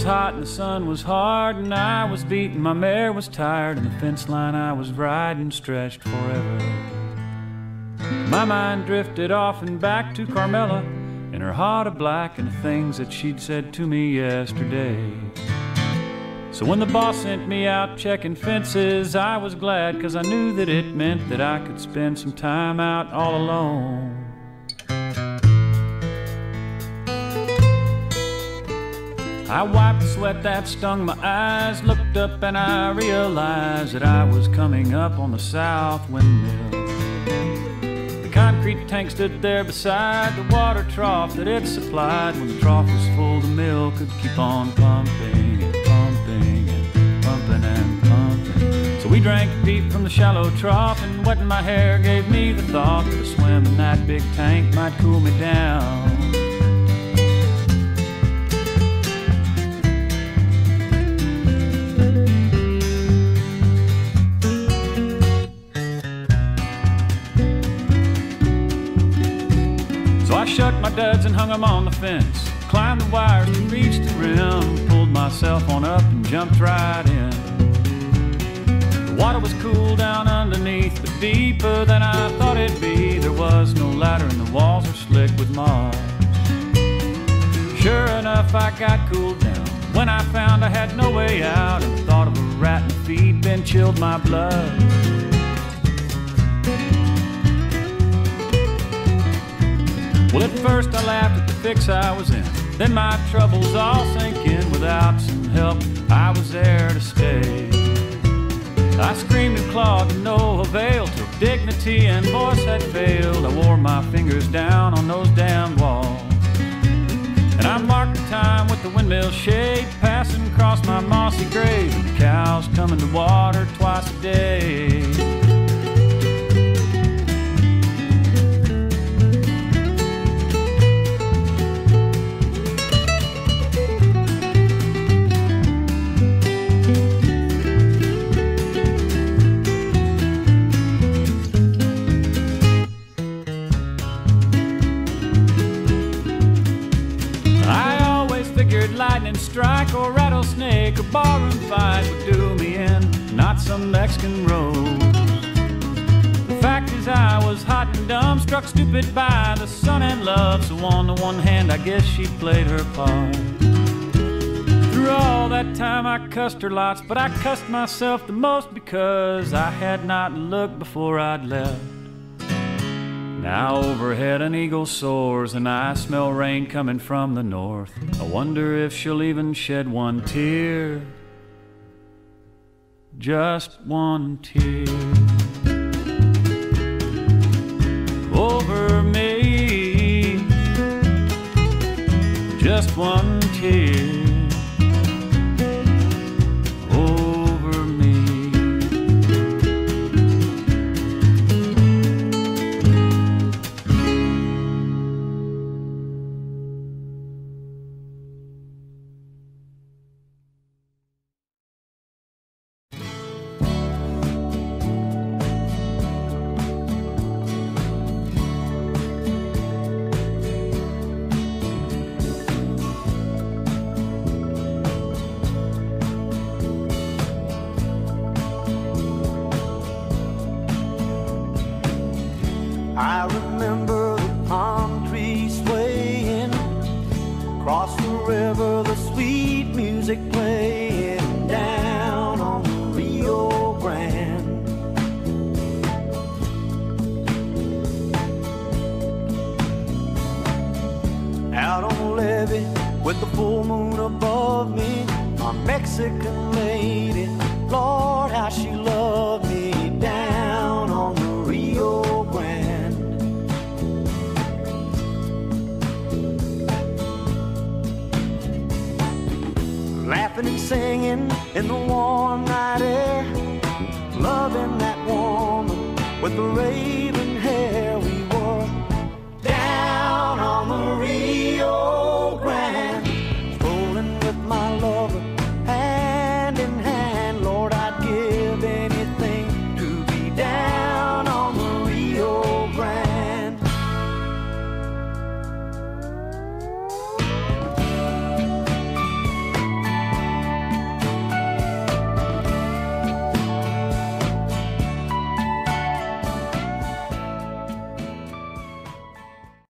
hot and the sun was hard, and I was beaten, my mare was tired, and the fence line I was riding stretched forever. My mind drifted off and back to Carmela in her heart of black and the things that she'd said to me yesterday. So when the boss sent me out checking fences, I was glad, 'cause I knew that it meant that I could spend some time out all alone. I wiped the sweat that stung my eyes, looked up and I realized that I was coming up on the south windmill. The concrete tank stood there beside the water trough that it supplied. When the trough was full, the mill could keep on pumping and pumping and pumping and pumping. So we drank deep from the shallow trough, and wetting my hair gave me the thought that a swim in that big tank might cool me down. So I shucked my duds and hung them on the fence, climbed the wires to reach the rim, pulled myself on up and jumped right in. The water was cool down underneath, but deeper than I thought it'd be. There was no ladder and the walls were slick with moss. Sure enough, I got cooled down when I found I had no way out, and the thought of a rat in the feed bin chilled my blood. Well, at first I laughed at the fix I was in, then my troubles all sank in. Without some help, I was there to stay. I screamed and clawed to no avail, till dignity and voice had failed. I wore my fingers down on those damn walls, and I marked the time with the windmill shade passing across my mossy grave, and the cows coming to water twice a day. Lightning strike or rattlesnake or barroom fight would do me in, not some Mexican rose. The fact is I was hot and dumb, struck stupid by the sun and love. So on the one hand, I guess she played her part. Through all that time I cussed her lots, but I cussed myself the most because I had not looked before I'd left. Now overhead an eagle soars, and I smell rain coming from the north. I wonder if she'll even shed one tear, just one tear, over me, just one tear. I remember the palm trees swaying across the river, the sweet music playing down on the Rio Grande. Out on the levee with the full moon above me, my Mexican lady, Lord, how she loved me down on the Rio Grande. Laughing and singing in the warm night air, loving that woman with the raven hair. We were down on the Rio